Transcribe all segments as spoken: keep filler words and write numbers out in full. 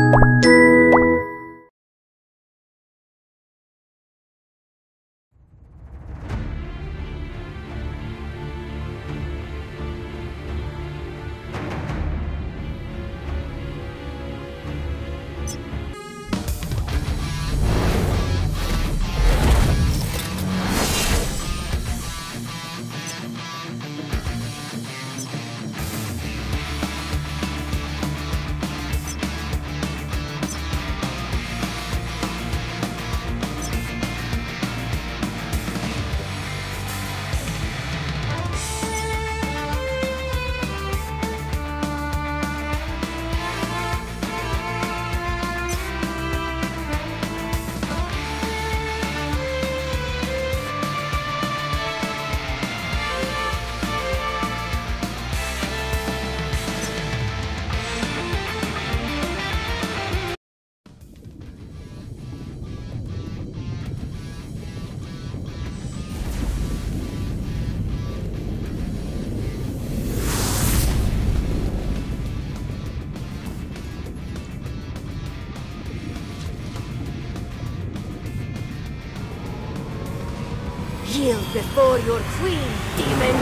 Kneel before your queen, demon!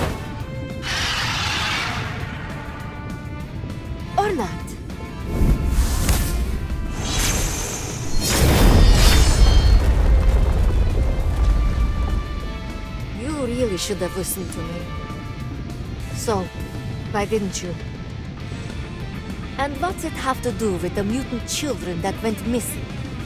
Or not. You really should have listened to me. So, why didn't you? And what's it have to do with the mutant children that went missing?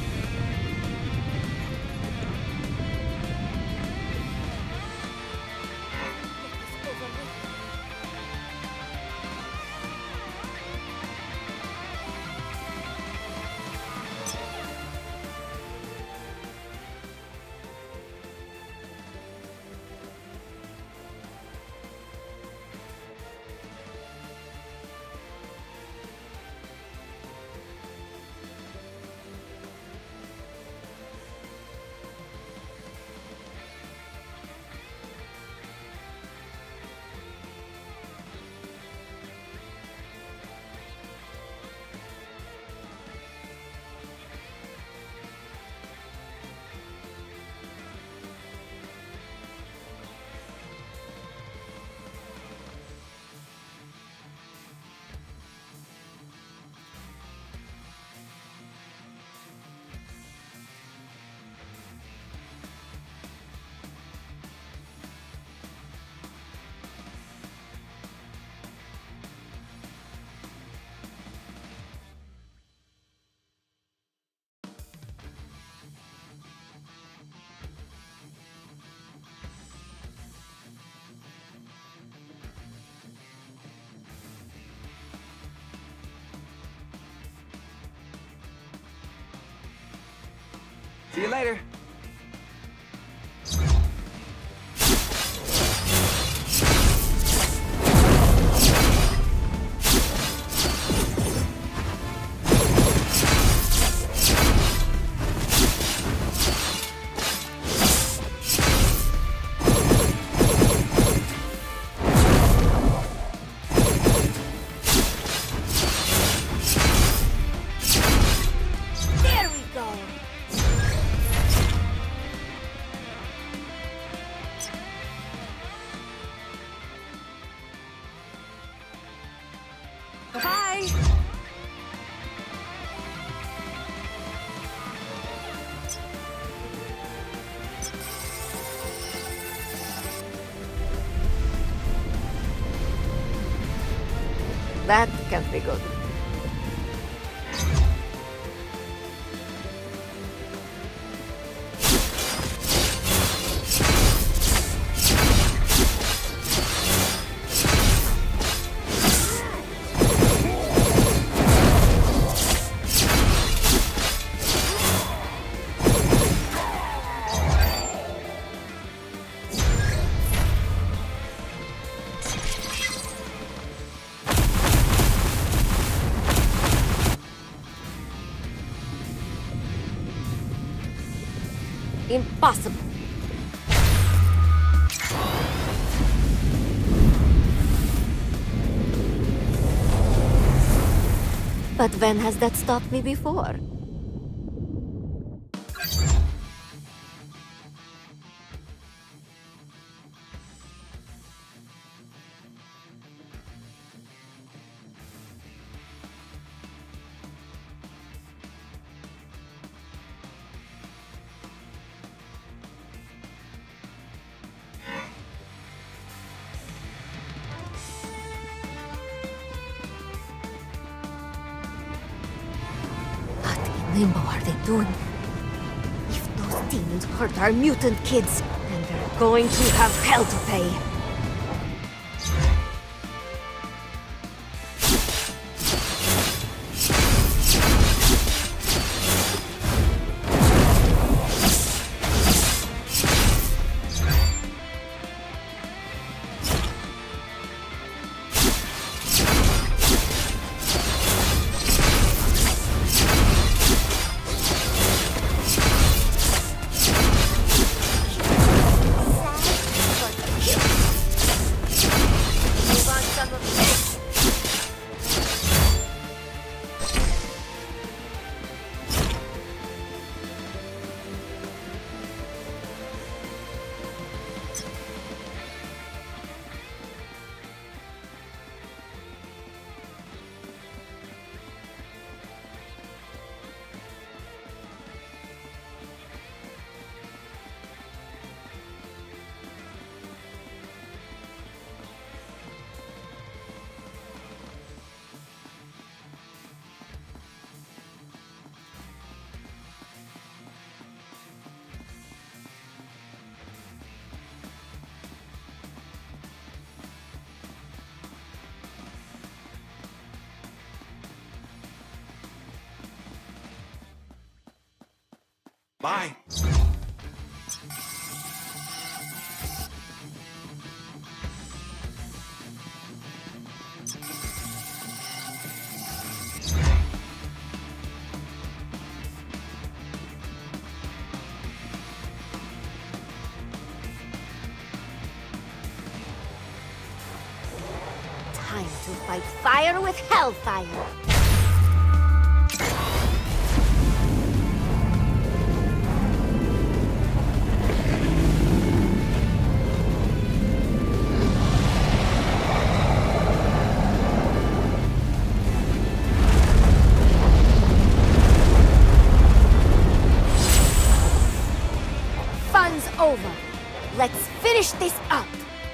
See you later. Bye-bye! That can't be good. Impossible. But when has that stopped me before? Limbo are they doing? If those demons hurt our mutant kids, then they're going to have hell to pay. Bye. Time to fight fire with hellfire. Fun's over. Let's finish this up.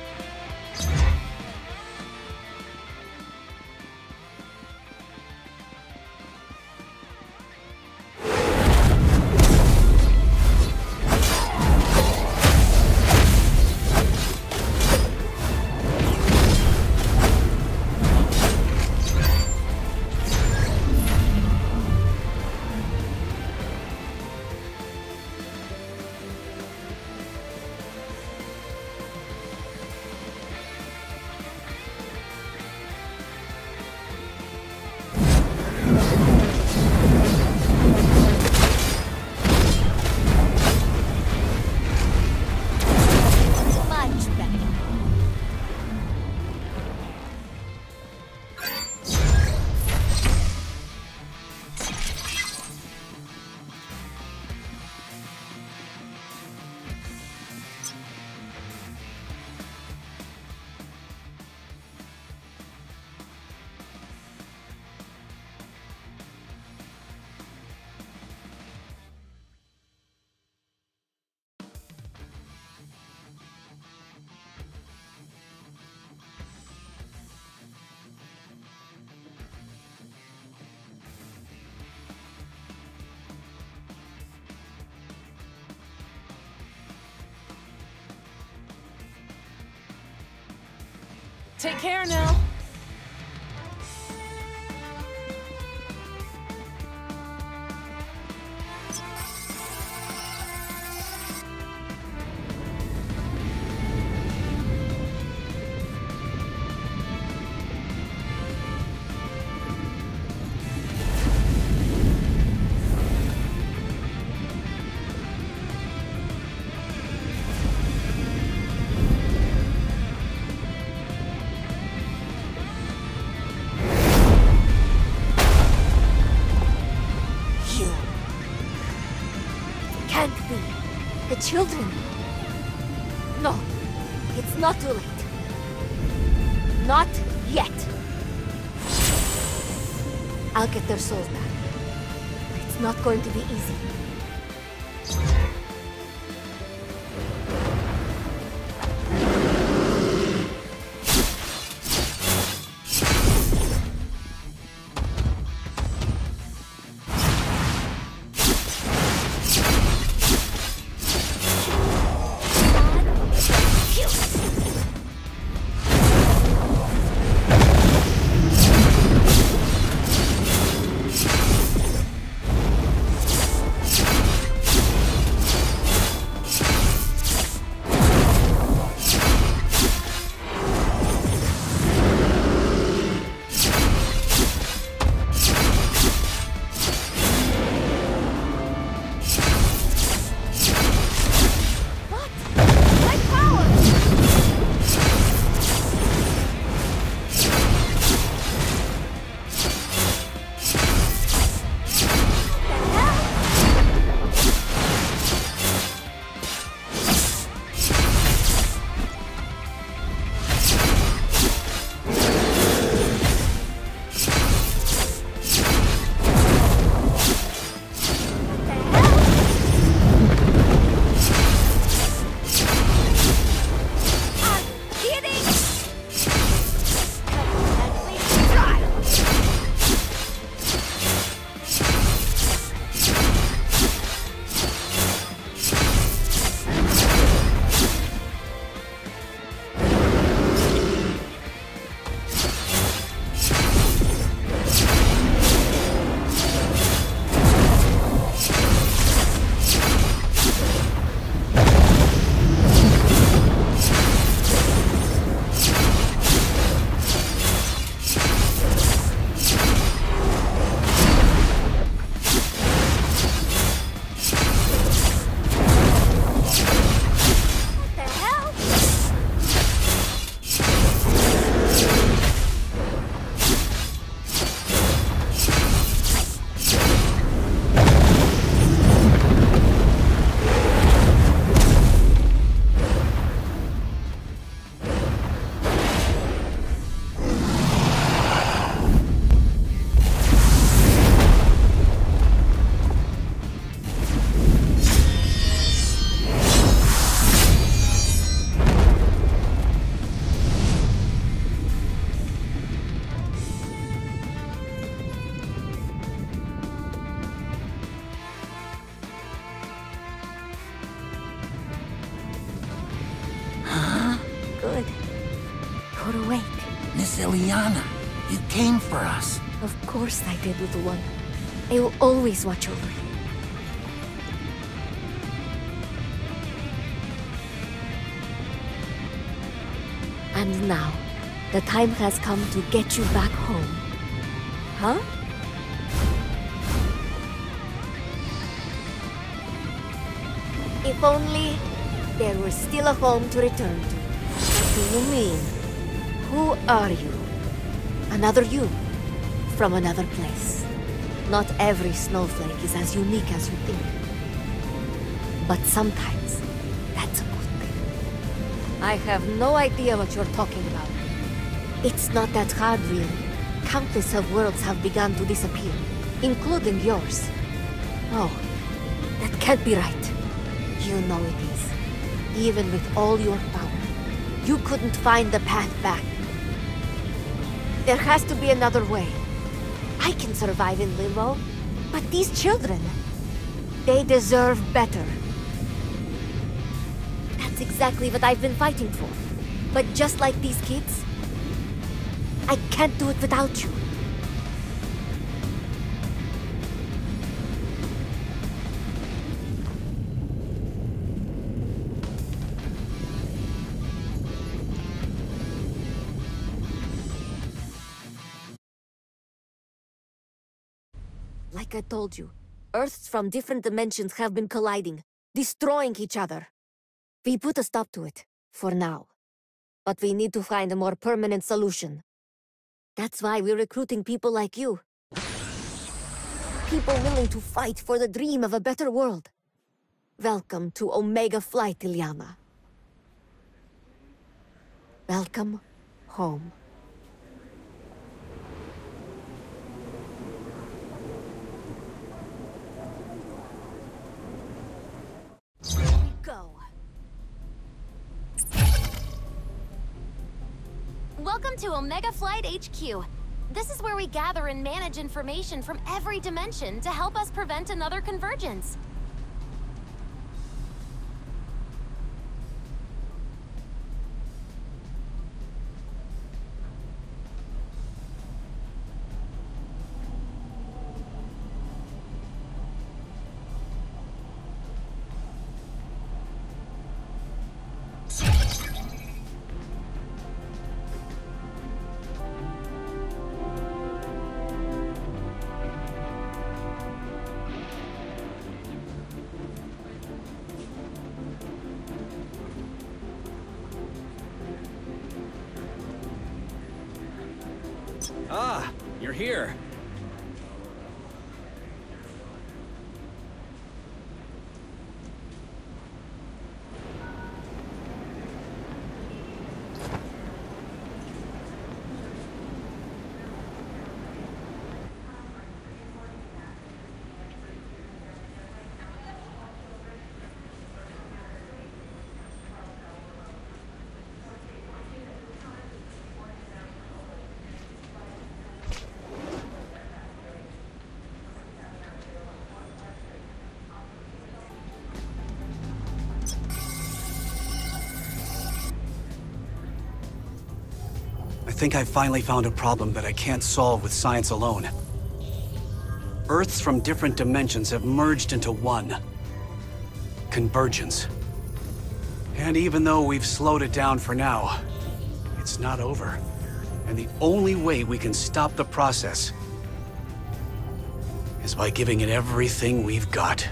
Take care now. children. No, it's not too late. Not yet. I'll get their souls back. It's not going to be easy. Good. You're awake. Miss Ileana, you came for us. Of course I did, little one. I will always watch over you. And now, the time has come to get you back home. Huh? If only there were still a home to return to. What do you mean? Who are you? Another you, from another place. Not every snowflake is as unique as you think. But sometimes, that's a good thing. I have no idea what you're talking about. It's not that hard, really. Countless of worlds have begun to disappear, including yours. Oh, that can't be right. You know it is. Even with all your power, you couldn't find the path back. There has to be another way. I can survive in Limbo, but these children, they deserve better. That's exactly what I've been fighting for. But just like these kids, I can't do it without you. Like I told you, Earths from different dimensions have been colliding, destroying each other. We put a stop to it, for now. But we need to find a more permanent solution. That's why we're recruiting people like you. People willing to fight for the dream of a better world. Welcome to Omega Flight, Ilyana. Welcome home. Here we go. Welcome to Omega Flight H Q. This is where we gather and manage information from every dimension to help us prevent another convergence. Ah, you're here. I think I finally found a problem that I can't solve with science alone. Earths from different dimensions have merged into one. Convergence. And even though we've slowed it down for now, it's not over. And the only way we can stop the process is by giving it everything we've got.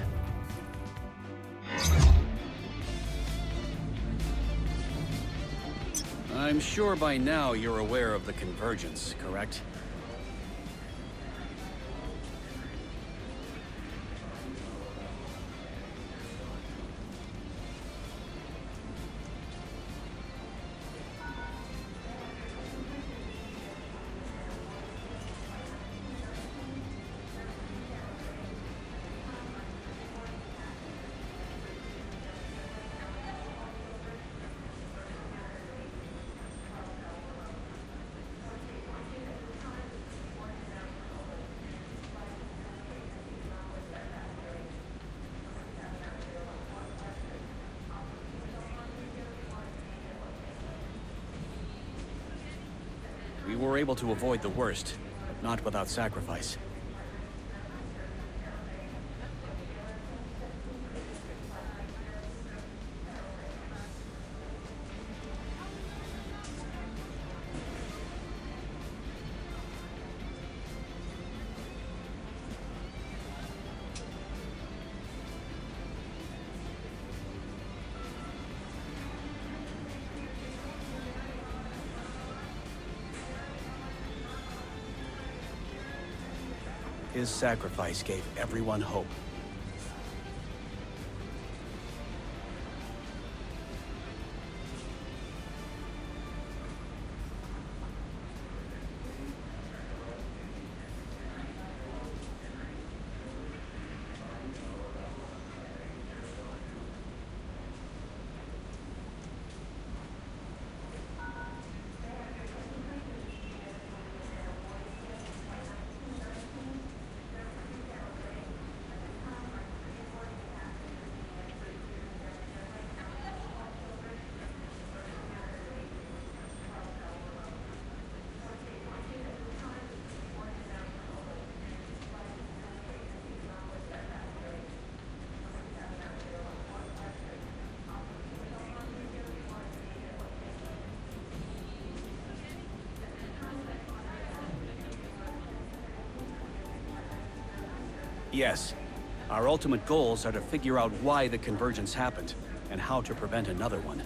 I'm sure by now you're aware of the convergence, correct? We were able to avoid the worst, but not without sacrifice. His sacrifice gave everyone hope. Yes. Our ultimate goals are to figure out why the convergence happened, and how to prevent another one.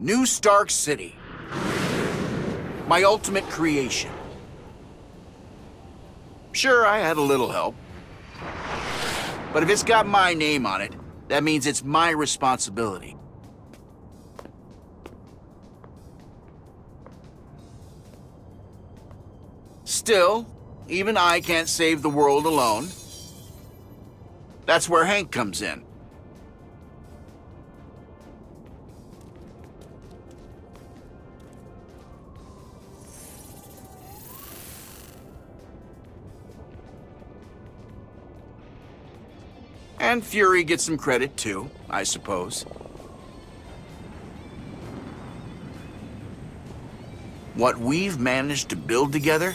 New Stark City. My ultimate creation. Sure, I had a little help. But if it's got my name on it, that means it's my responsibility. Still, even I can't save the world alone. That's where Hank comes in. And Fury gets some credit too, I suppose. What we've managed to build together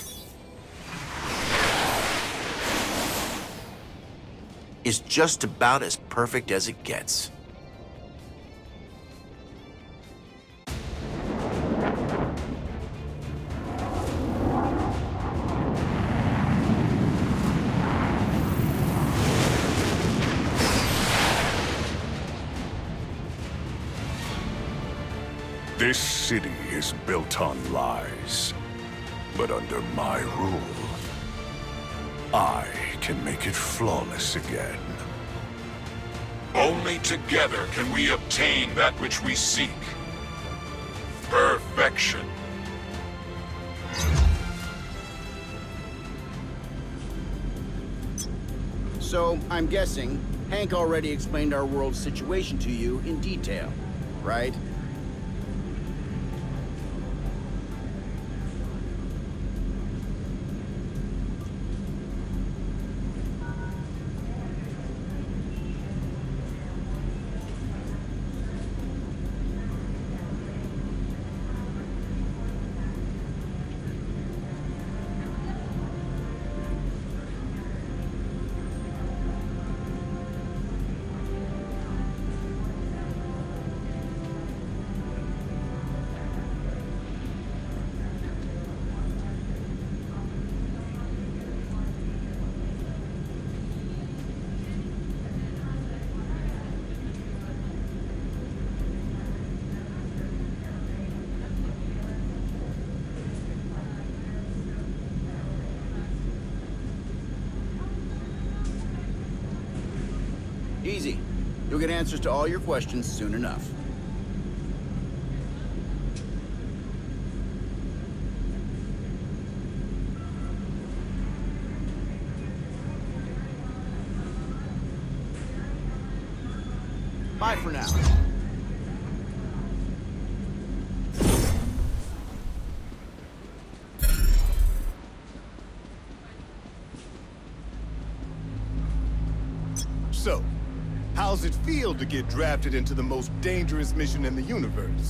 is just about as perfect as it gets. This city is built on lies, but under my rule, I can make it flawless again. Only together can we obtain that which we seek. Perfection. So, I'm guessing Hank already explained our world's situation to you in detail, right? Easy. You'll get answers to all your questions soon enough. Bye for now. So, how's it feel to get drafted into the most dangerous mission in the universe?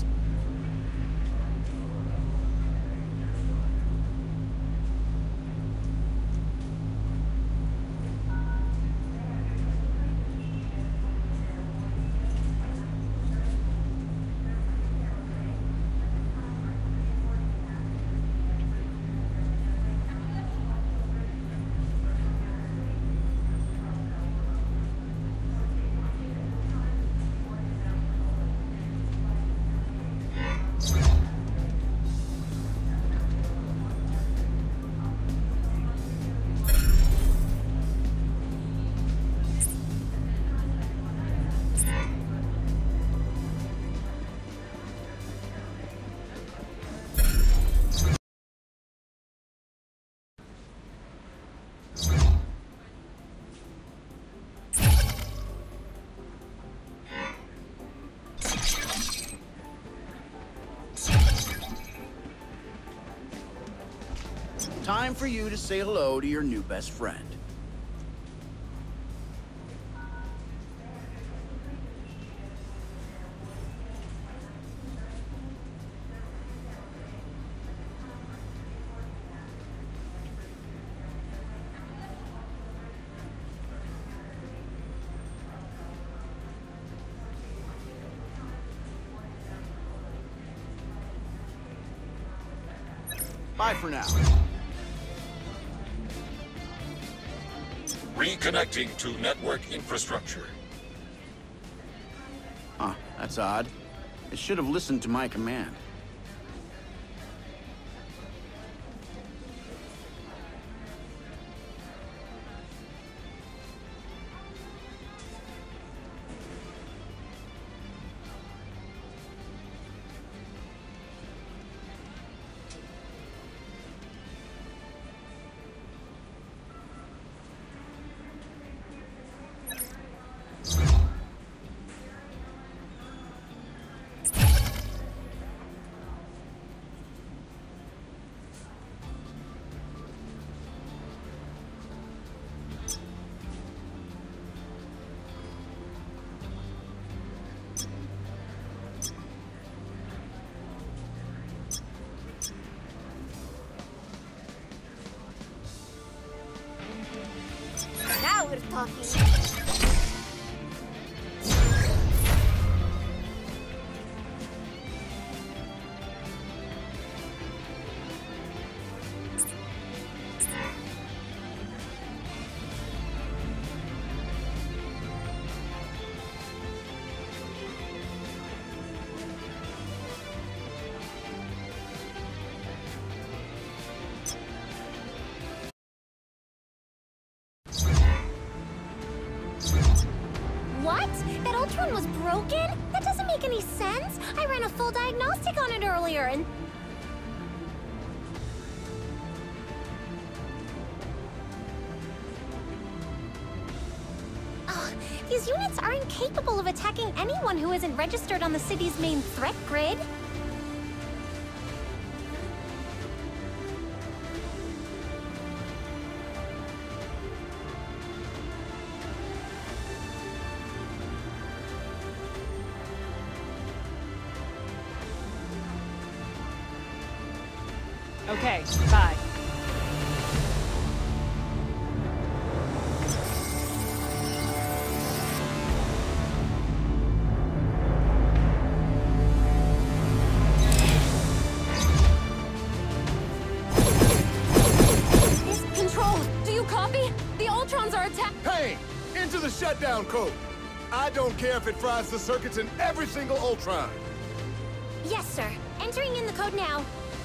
Time for you to say hello to your new best friend. Bye for now. Reconnecting to network infrastructure. Huh, that's odd. It should have listened to my command. Now we're talking. What? That Ultron was broken? That doesn't make any sense. I ran a full diagnostic on it earlier and... Ugh, these units aren't capable of attacking anyone who isn't registered on the city's main threat grid. Okay, bye. Control, do you copy? The Ultrons are attack- Hey! Into the shutdown code! I don't care if it fries the circuits in every single Ultron! Yes, sir. Entering in the code now.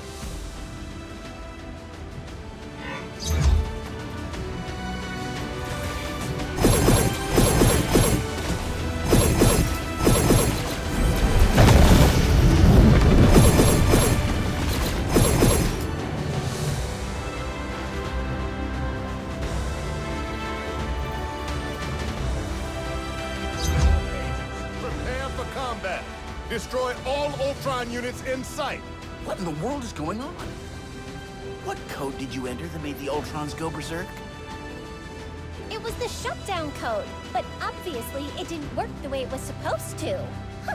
Prepare for combat! Destroy all Ultron units in sight! What in the world is going on? What code did you enter that made the Ultrons go berserk? It was the shutdown code, but obviously it didn't work the way it was supposed to. Huh.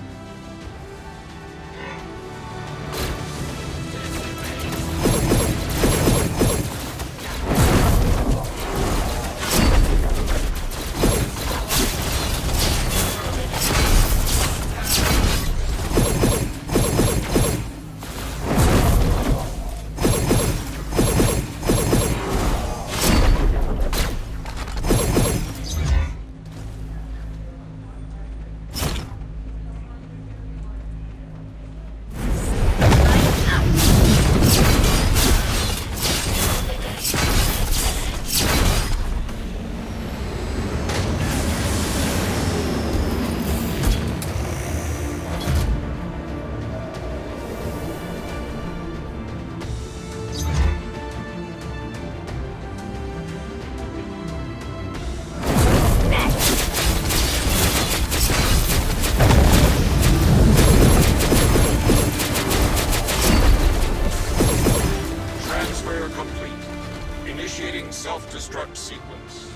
Initiating self-destruct sequence.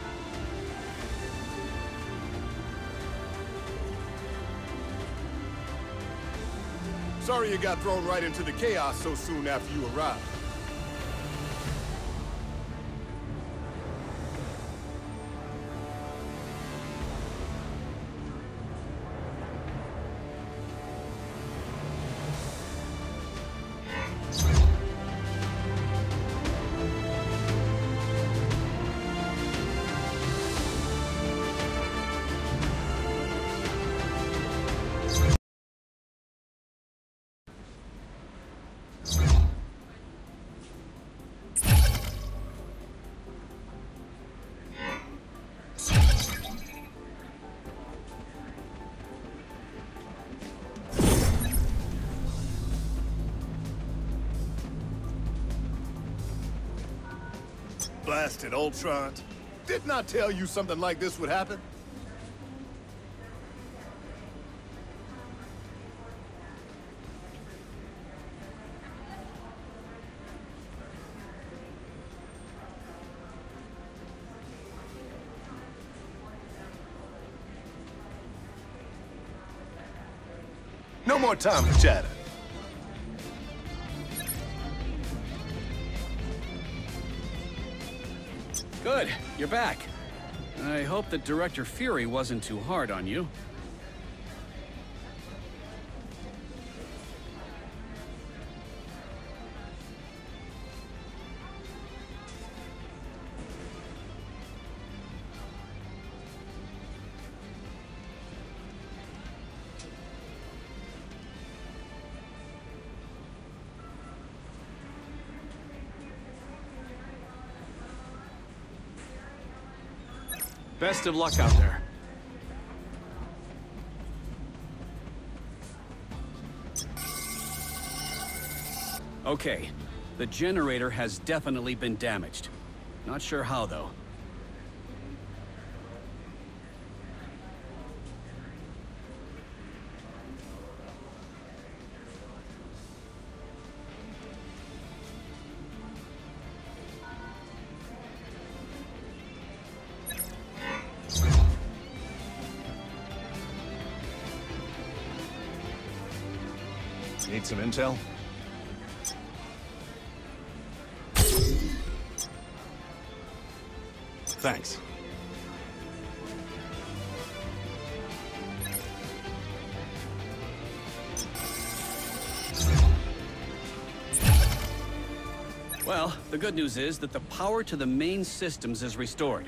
Sorry you got thrown right into the chaos so soon after you arrived. Blasted Ultron. Didn't I tell you something like this would happen? No more time for chatter. Good, you're back. I hope that Director Fury wasn't too hard on you. Best of luck out there. Okay, the generator has definitely been damaged. Not sure how, though. Need some intel? Thanks. Well, the good news is that the power to the main systems is restored.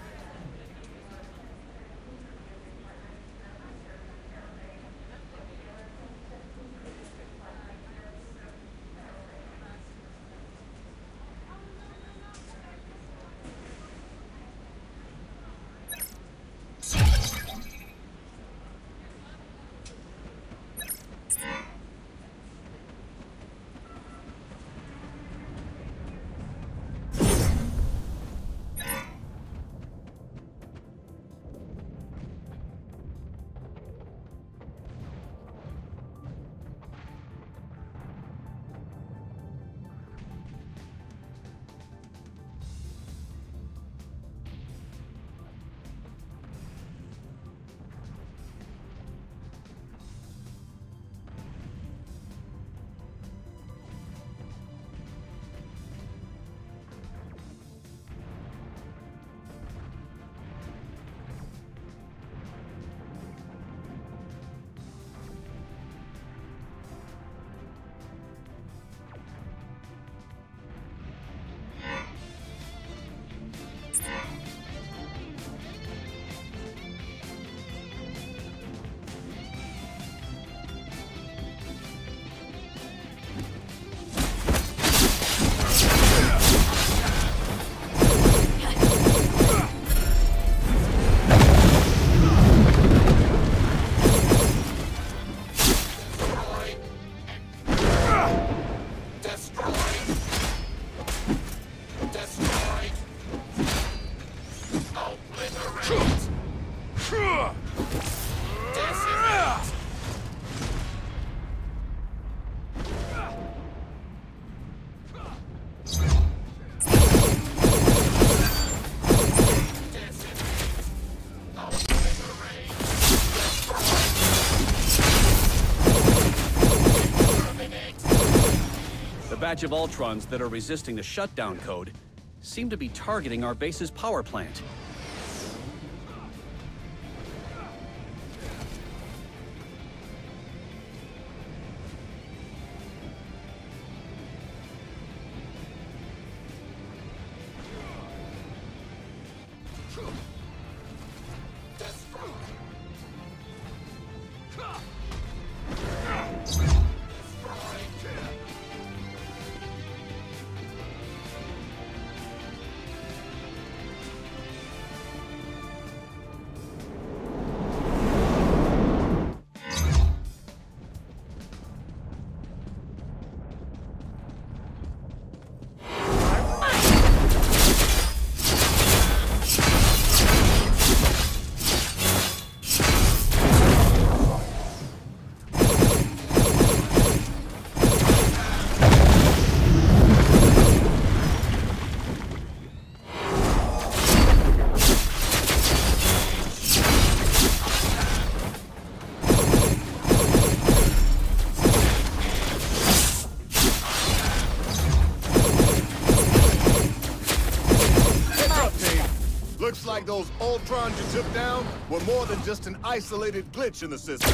batch of Ultrons that are resisting the shutdown code seem to be targeting our base's power plant. Looks like those Ultrons you took down were more than just an isolated glitch in the system.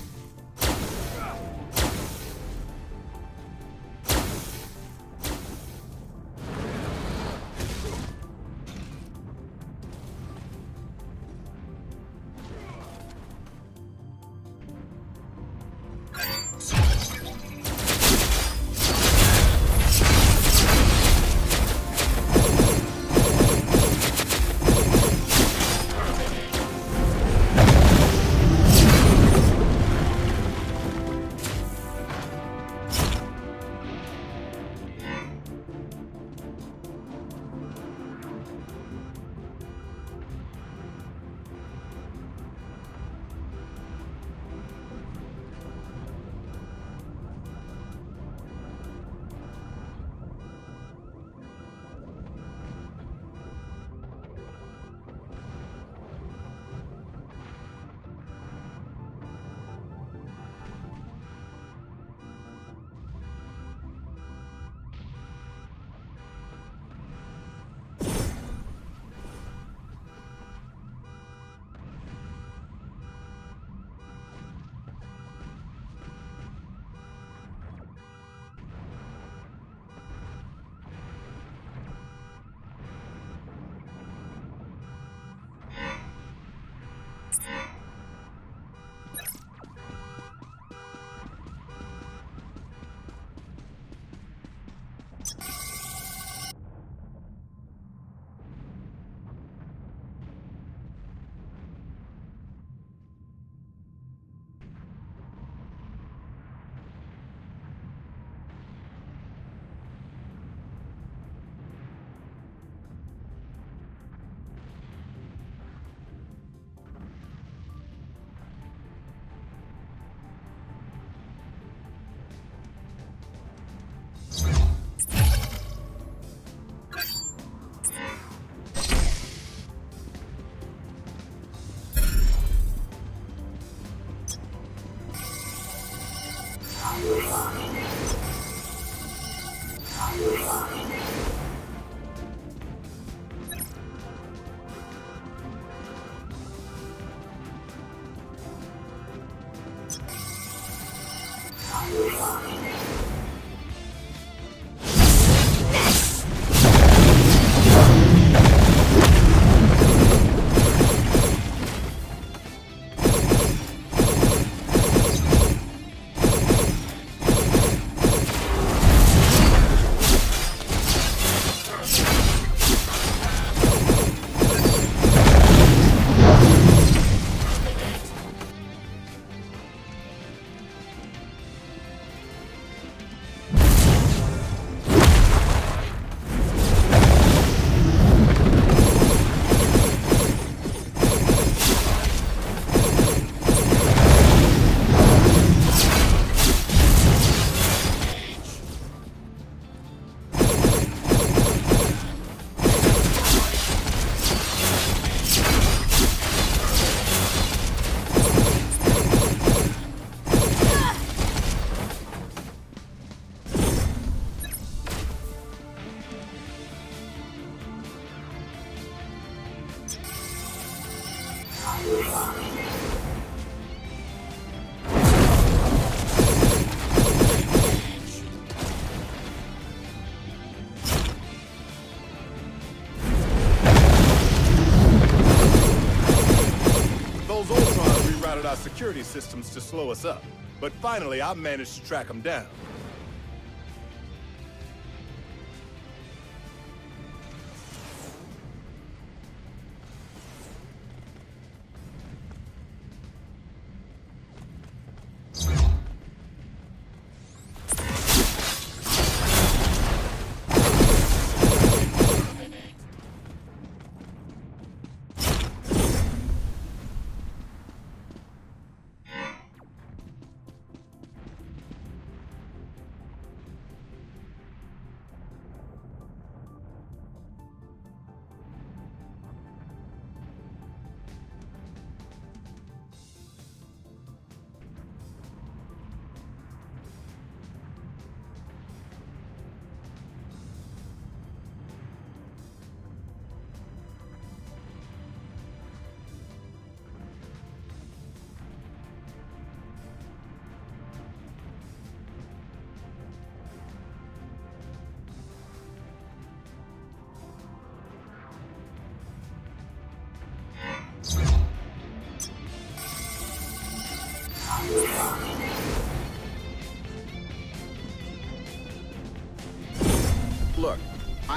Our security systems to slow us up, but finally I managed to track them down.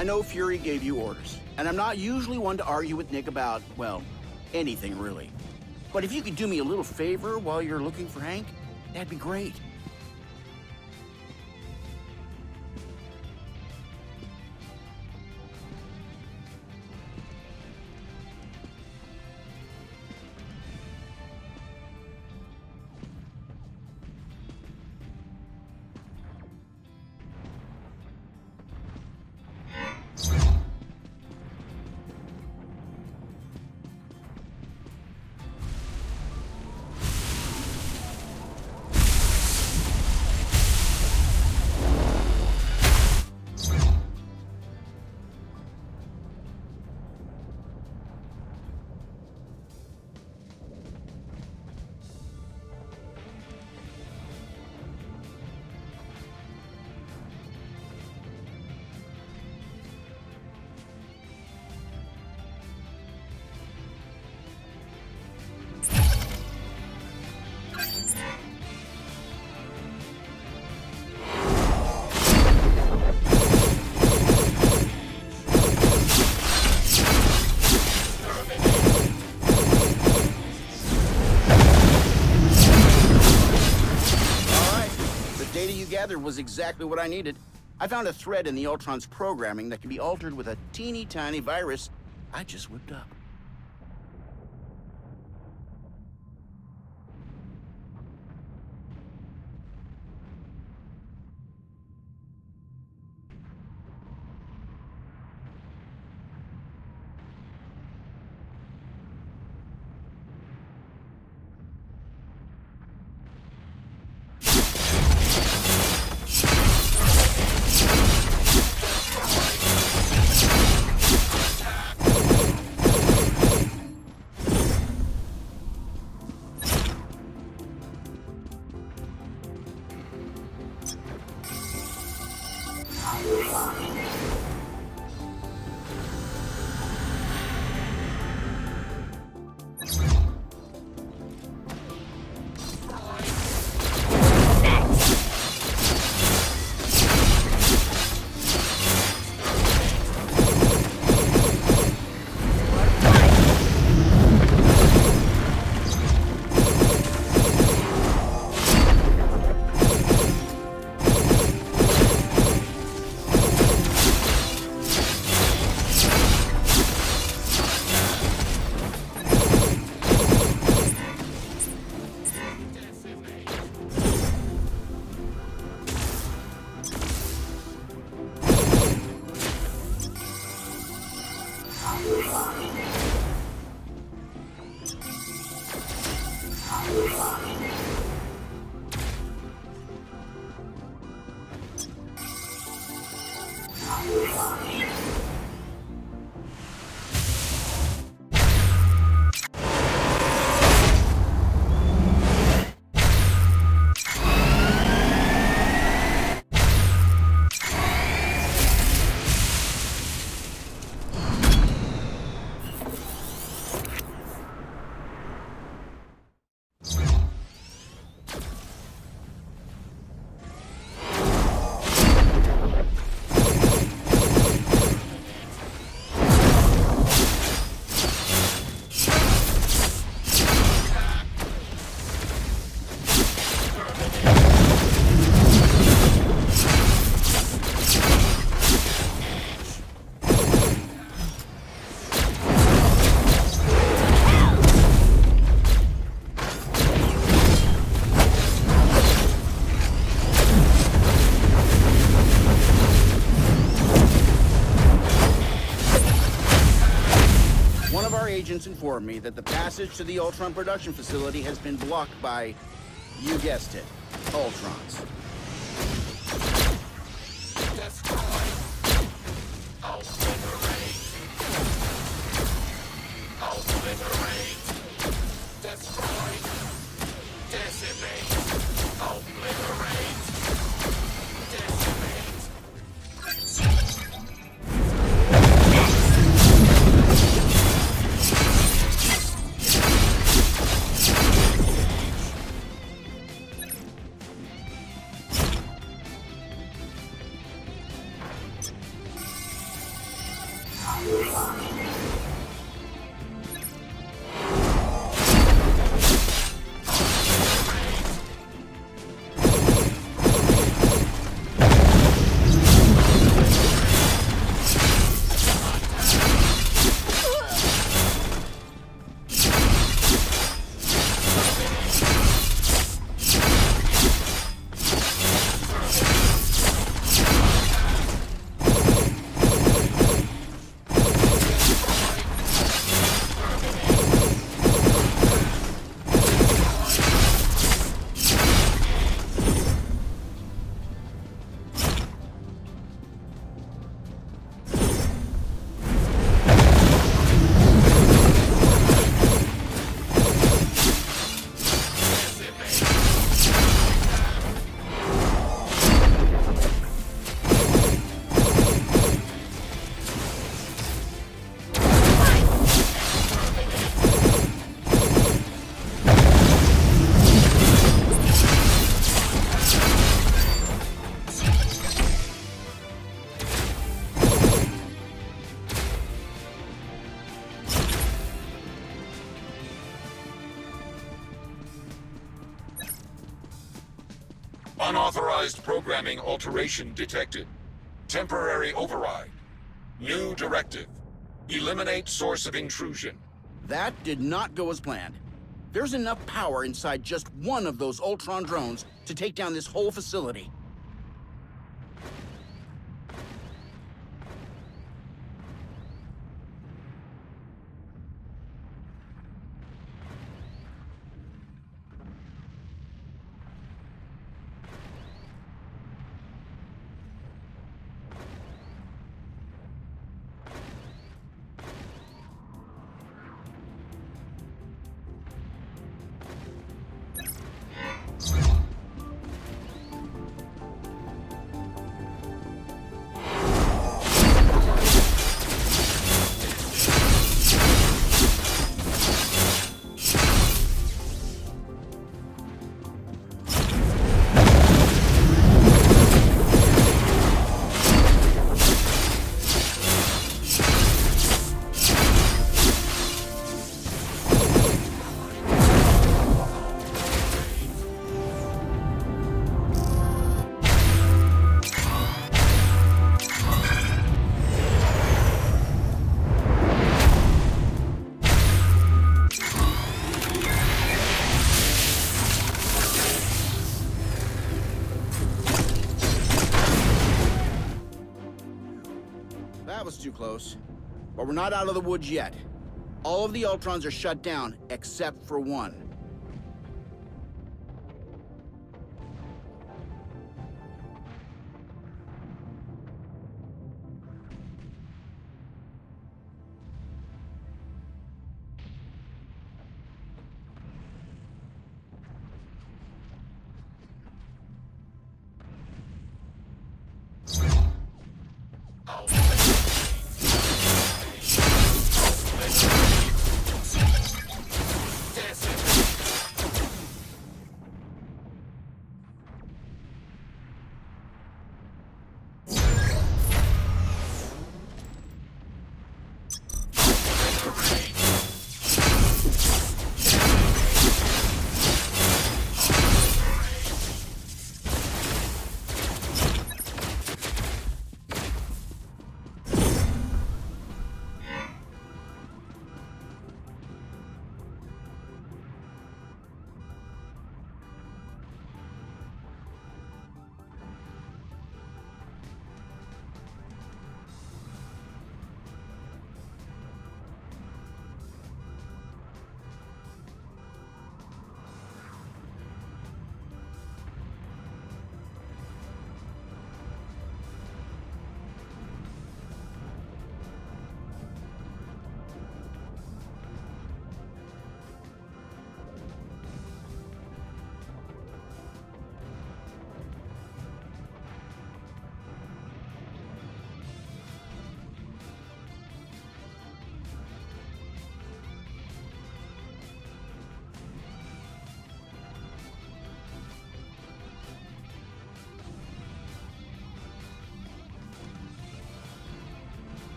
I know Fury gave you orders, and I'm not usually one to argue with Nick about, well, anything really. But if you could do me a little favor while you're looking for Hank, that'd be great. Was exactly what I needed. I found a thread in the Ultron's programming that can be altered with a teeny tiny virus I just whipped up. Agents informed me that the passage to the Ultron production facility has been blocked by, you guessed it, Ultrons. Destroy. Obliterate. Obliterate. Destroy. Decimate. Obliterate. Decimate. Unauthorized programming alteration detected. Temporary override. New directive. Eliminate source of intrusion. That did not go as planned. There's enough power inside just one of those Ultron drones to take down this whole facility. That was too close. But we're not out of the woods yet. All of the Ultrons are shut down, except for one.